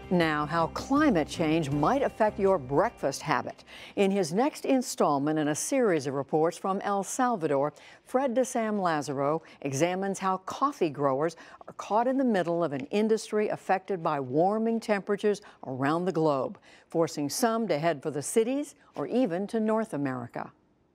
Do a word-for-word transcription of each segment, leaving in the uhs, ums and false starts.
Now, how climate change might affect your breakfast habit. In his next installment in a series of reports from El Salvador, Fred de Sam Lazaro examines how coffee growers are caught in the middle of an industry affected by warming temperatures around the globe, forcing some to head for the cities or even to North America.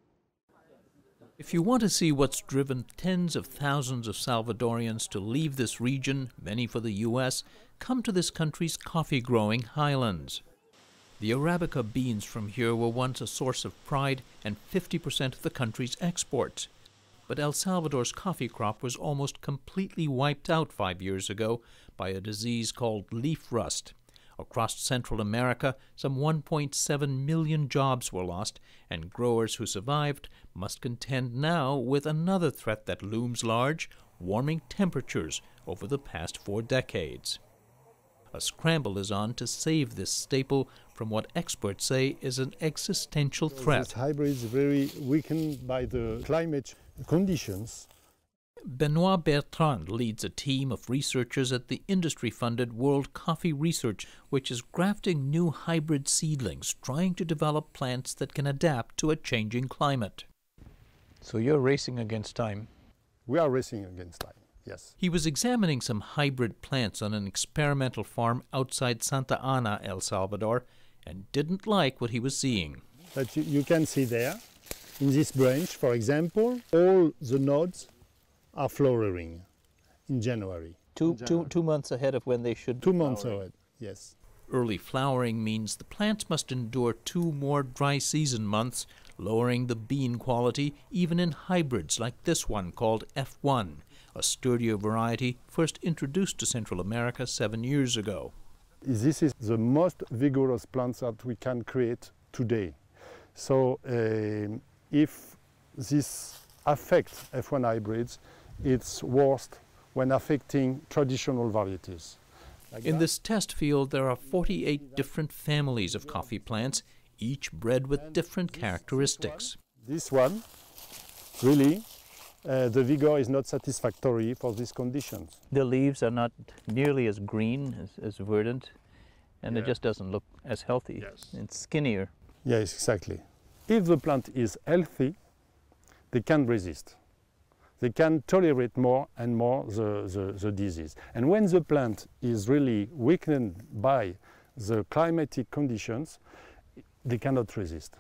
If you want to see what's driven tens of thousands of Salvadorians to leave this region, many for the U S, come to this country's coffee-growing highlands. The Arabica beans from here were once a source of pride and fifty percent of the country's exports. But El Salvador's coffee crop was almost completely wiped out five years ago by a disease called leaf rust. Across Central America, some one point seven million jobs were lost, and growers who survived must contend now with another threat that looms large: warming temperatures over the past four decades. A scramble is on to save this staple from what experts say is an existential threat. This hybrid is very weakened by the climate conditions. Benoit Bertrand leads a team of researchers at the industry-funded World Coffee Research, which is grafting new hybrid seedlings, trying to develop plants that can adapt to a changing climate. So you're racing against time? We are racing against time, yes. He was examining some hybrid plants on an experimental farm outside Santa Ana, El Salvador, and didn't like what he was seeing. But you, you can see there, in this branch, for example, all the nodes are flowering in January. Two, in January. two, two months ahead of when they should Two be months flowering. ahead, yes. Early flowering means the plants must endure two more dry season months, lowering the bean quality even in hybrids like this one called F one, a sturdier variety first introduced to Central America seven years ago. This is the most vigorous plants that we can create today. So uh, if this affects F one hybrids, it's worst when affecting traditional varieties. Like In that. this test field, there are forty-eight different families of coffee plants, each bred with different characteristics. This one, really, uh, the vigor is not satisfactory for these conditions. The leaves are not nearly as green, as, as verdant, and Yeah. it just doesn't look as healthy. Yes. It's skinnier. Yes, exactly. If the plant is healthy, they can resist. They can tolerate more and more the, the, the disease. And when the plant is really weakened by the climatic conditions, they cannot resist.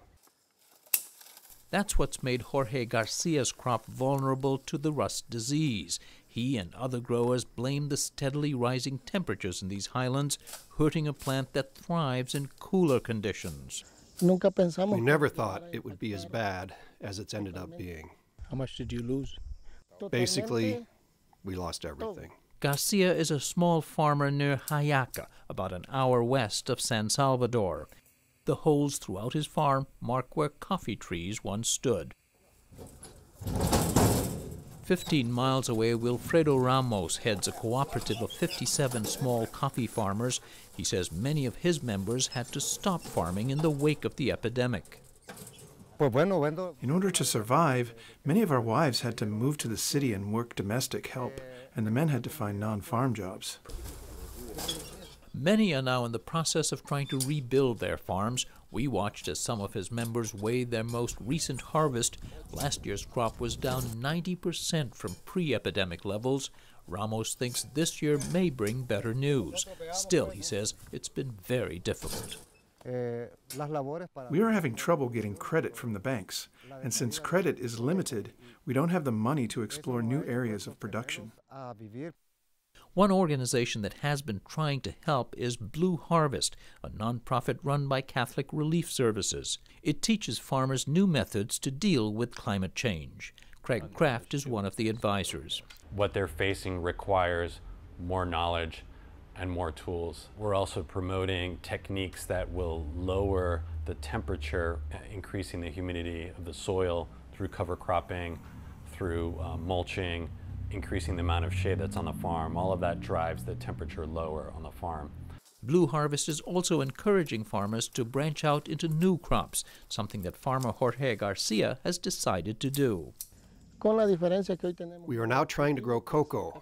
That's what's made Jorge Garcia's crop vulnerable to the rust disease. He and other growers blame the steadily rising temperatures in these highlands, hurting a plant that thrives in cooler conditions. We never thought it would be as bad as it's ended up being. How much did you lose? Basically, we lost everything. Garcia is a small farmer near Jayaca, about an hour west of San Salvador. The holes throughout his farm mark where coffee trees once stood. Fifteen miles away, Wilfredo Ramos heads a cooperative of fifty-seven small coffee farmers. He says many of his members had to stop farming in the wake of the epidemic. In order to survive, many of our wives had to move to the city and work domestic help, and the men had to find non-farm jobs. Many are now in the process of trying to rebuild their farms. We watched as some of his members weighed their most recent harvest. Last year's crop was down ninety percent from pre-epidemic levels. Ramos thinks this year may bring better news. Still, he says, it's been very difficult. We are having trouble getting credit from the banks, and since credit is limited, we don't have the money to explore new areas of production. One organization that has been trying to help is Blue Harvest, a nonprofit run by Catholic Relief Services. It teaches farmers new methods to deal with climate change. Craig Kraft is one of the advisors. What they're facing requires more knowledge and more tools. We're also promoting techniques that will lower the temperature, increasing the humidity of the soil through cover cropping, through uh, mulching, increasing the amount of shade that's on the farm. All of that drives the temperature lower on the farm. Blue Harvest is also encouraging farmers to branch out into new crops, something that farmer Jorge Garcia has decided to do. We are now trying to grow cocoa,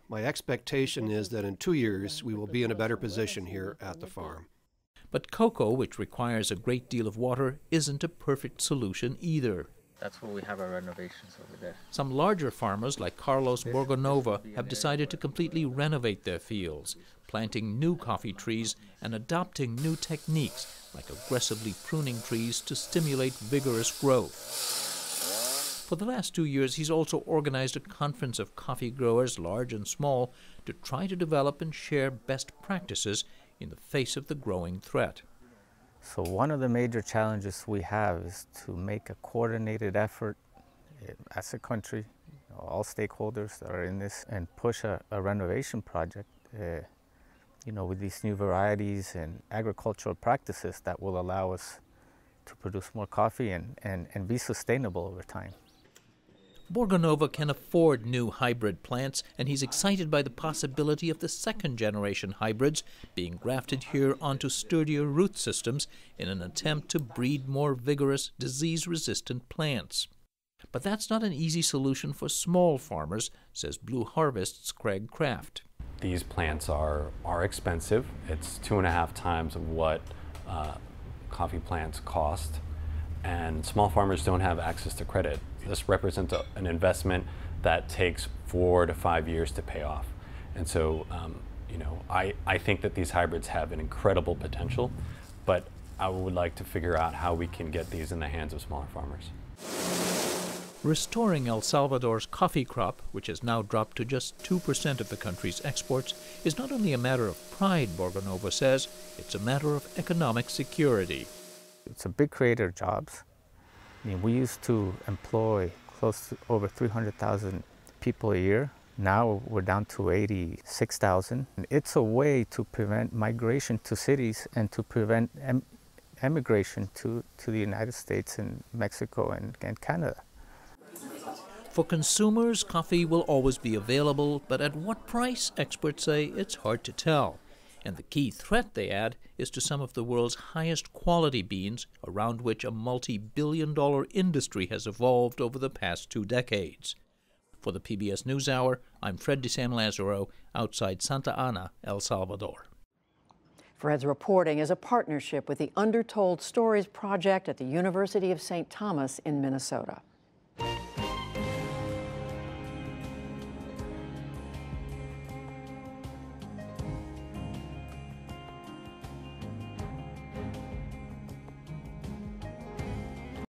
My expectation is that in two years we will be in a better position here at the farm. But cocoa, which requires a great deal of water, isn't a perfect solution either. That's where we have our renovations over there. Some larger farmers, like Carlos Borgonova, have decided to completely renovate their fields, planting new coffee trees and adopting new techniques, like aggressively pruning trees to stimulate vigorous growth. For the last two years, he's also organized a conference of coffee growers, large and small, to try to develop and share best practices in the face of the growing threat. So one of the major challenges we have is to make a coordinated effort as a country, you know, all stakeholders that are in this, and push a, a renovation project, uh, you know, with these new varieties and agricultural practices that will allow us to produce more coffee and, and, and be sustainable over time. Borgonova can afford new hybrid plants, and he's excited by the possibility of the second-generation hybrids being grafted here onto sturdier root systems in an attempt to breed more vigorous, disease-resistant plants. But that's not an easy solution for small farmers, says Blue Harvest's Craig Kraft. These plants are, are expensive. It's two and a half times of what uh, coffee plants cost, and small farmers don't have access to credit. This represents a, an investment that takes four to five years to pay off. And so, um, you know, I, I think that these hybrids have an incredible potential, but I would like to figure out how we can get these in the hands of smaller farmers. Restoring El Salvador's coffee crop, which has now dropped to just two percent of the country's exports, is not only a matter of pride, Borgonova says, it's a matter of economic security. It's a big creator of jobs. I mean, we used to employ close to over three hundred thousand people a year. Now we're down to eighty-six thousand. It's a way to prevent migration to cities and to prevent em emigration to, to the United States and Mexico and, and Canada. For consumers, coffee will always be available, but at what price, experts say, it's hard to tell. And the key threat, they add, is to some of the world's highest quality beans, around which a multi-billion dollar industry has evolved over the past two decades. For the P B S NewsHour, I'm Fred de Sam Lazaro, outside Santa Ana, El Salvador. Fred's reporting is a partnership with the Undertold Stories Project at the University of Saint Thomas in Minnesota.